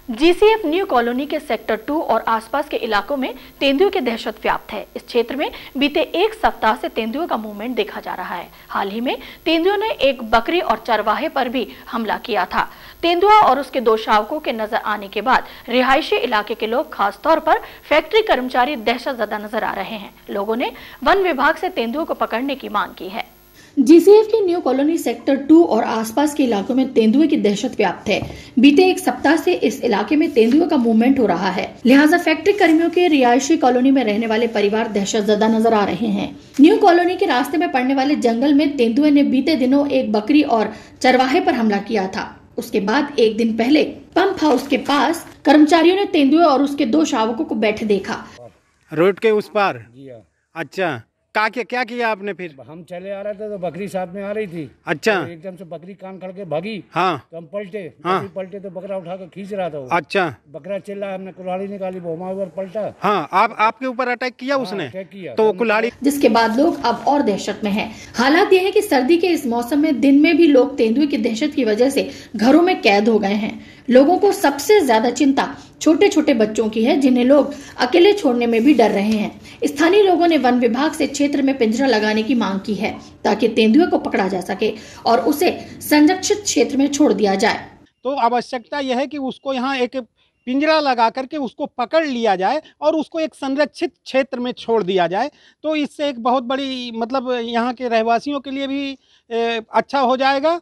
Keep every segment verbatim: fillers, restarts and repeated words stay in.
GCF new colony के sector two और आसपास के इलाकों में तेंदुओं की दहशत व्याप्त है। इस क्षेत्र में बीते एक सप्ताह से तेंदुओं का मूवमेंट देखा जा रहा है। हाल ही में तेंदुओं ने एक बकरी और चरवाहे पर भी हमला किया था। तेंदुआ और उसके दो शावकों के नजर आने के बाद रिहायशी इलाके के लोग, खासतौर पर फैक्ट्री कर्मचारी दहशत ज़दा नजर आ रहे हैं। लोगों ने वन विभाग से तेंदुओं को पकड़ने की मांग की है। जीसीएफ की न्यू कॉलोनी सेक्टर टू और आसपास के इलाकों में तेंदुए की दहशत व्याप्त है। बीते एक सप्ताह से इस इलाके में तेंदुए का मूवमेंट हो रहा है, लिहाजा फैक्ट्री कर्मियों के रिहायशी कॉलोनी में रहने वाले परिवार दहशतज़दा नजर आ रहे हैं। न्यू कॉलोनी के रास्ते में पड़ने वाले जंगल में तेंदुए ने बीते दिनों एक बकरी और चरवाहे पर हमला किया था। उसके बाद एक दिन पहले पंप हाउस के पास कर्मचारियों ने तेंदुए और उसके दो शावकों को बैठे देखा। रोड के उस पार? अच्छा, क्या क्या क्या किया आपने फिर? हम चले आ रहे थे तो बकरी साथ में आ रही थी। अच्छा। तो एकदम से बकरी कान खड़ के भागी। हाँ। तो हम पलटे। हाँ। पलटे तो बकरा उठा के खींच रहा था वो। अच्छा। बकरा चिल्ला, हमने कुल्हाड़ी निकाली, वो हमारे ऊपर पलटा। हाँ, आप आपके ऊपर अटैक किया उसने? हाँ, अटैक किया। तो कुल्हाड़ी, जिसके बाद लोग अब और दहशत में हैं। हालात ये है कि सर्दी के इस मौसम में दिन में भी लोग तेंदुए की दहशत की वजह से घरों में कैद हो गए हैं। लोगों को सबसे ज्यादा चिंता छोटे छोटे बच्चों की है, जिन्हें लोग अकेले छोड़ने में भी डर रहे हैं। स्थानीय लोगों ने वन विभाग से क्षेत्र में पिंजरा लगाने की मांग की है, ताकि तेंदुए को पकड़ा जा सके और उसे संरक्षित क्षेत्र में छोड़ दिया जाए। तो आवश्यकता यह है कि उसको यहाँ एक पिंजरा लगा करके उसको पकड़ लिया जाए और उसको एक संरक्षित क्षेत्र में छोड़ दिया जाए। तो इससे एक बहुत बड़ी, मतलब यहाँ के रहवासियों के लिए भी अच्छा हो जाएगा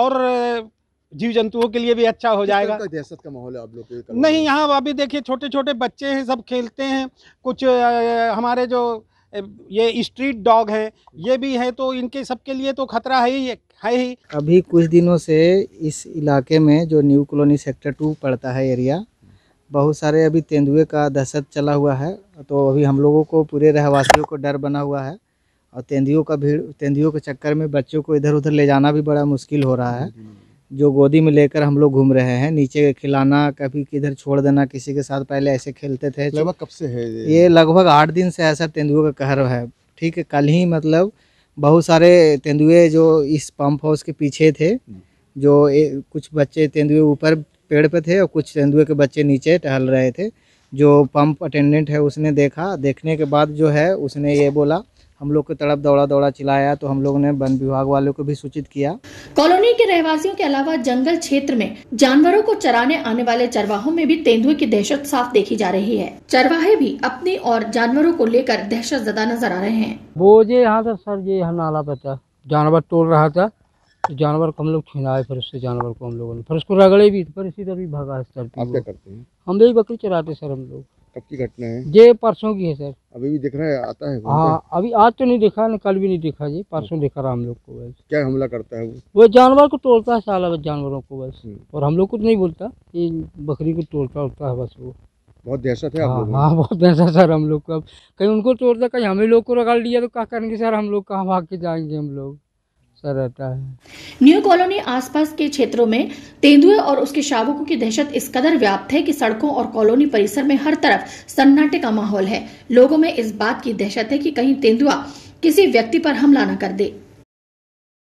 और जीव जंतुओं के लिए भी अच्छा हो जाएगा। दहशत का माहौल है आप लोग के? नहीं, यहाँ अभी देखिए छोटे छोटे बच्चे हैं, सब खेलते हैं। कुछ आ, हमारे जो ये स्ट्रीट डॉग हैं ये भी है, तो इनके सबके लिए तो खतरा है ही है ही। अभी कुछ दिनों से इस इलाके में जो न्यू कॉलोनी सेक्टर टू पड़ता है एरिया, बहुत सारे अभी तेंदुए का दहशत चला हुआ है। तो अभी हम लोगों को, पूरे रहवासियों को डर बना हुआ है और तेंदुओं का भीड़, तेंदुओं के चक्कर में बच्चों को इधर उधर ले जाना भी बड़ा मुश्किल हो रहा है। जो गोदी में लेकर हम लोग घूम रहे हैं, नीचे खिलाना, कभी किधर छोड़ देना किसी के साथ, पहले ऐसे खेलते थे। लगभग कब से है ये? ये लगभग आठ दिन से ऐसा तेंदुए का कहर है। ठीक है, कल ही मतलब बहुत सारे तेंदुए जो इस पंप हाउस के पीछे थे, जो ए, कुछ बच्चे तेंदुए ऊपर पेड़ पे थे और कुछ तेंदुए के बच्चे नीचे टहल रहे थे। जो पंप अटेंडेंट है उसने देखा, देखने के बाद जो है उसने ये बोला, हम लोग की तरफ दौड़ा दौड़ा चिल्लाया, तो हम लोग ने वन विभाग वालों को भी सूचित किया। कॉलोनी के रहवासियों के अलावा जंगल क्षेत्र में जानवरों को चराने आने वाले चरवाहों में भी तेंदुए की दहशत साफ देखी जा रही है। चरवाहे भी अपने और जानवरों को लेकर दहशतज़दा नजर आ रहे हैं। वो जो यहाँ था सर, ये यहाँ नाला पे था, जानवर तोड़ रहा था, तो जानवर को हम लोग छीनाए, फिर उससे जानवर को हम लोगों ने फिर उसको रगड़े भी, फिर इसी तरह भी भगा। सर आप क्या करते हैं? हम यही बकरी चराते सर हम लोग। कब की घटना है? ये परसों की है सर। अभी भी दिख रहा है, आता है? हाँ, अभी आज तो नहीं देखा, न कल भी नहीं देखा जी, परसों देखा रहा हम लोग को। बस क्या हमला करता है वो? वो जानवर को तोड़ता है साला, बस जानवरों को बस, और हम लोग को तो नहीं बोलता, ये बकरी को तोड़ता उड़ता है बस वो। बहुत दहशत है आप हाँ, लोगों हाँ, बहुत दहशत सर हम लोग को। अब कहीं उनको तोड़ता, कहीं हमें लोग को रगड़ लिया तो क्या करेंगे सर, हम लोग कहाँ भाग के जाएंगे हम लोग, सर रहता है। न्यू कॉलोनी आसपास के क्षेत्रों में तेंदुए और उसके शावकों की दहशत इस कदर व्याप्त है कि सड़कों और कॉलोनी परिसर में हर तरफ सन्नाटे का माहौल है। लोगों में इस बात की दहशत है कि कहीं तेंदुआ किसी व्यक्ति पर हमला न कर दे।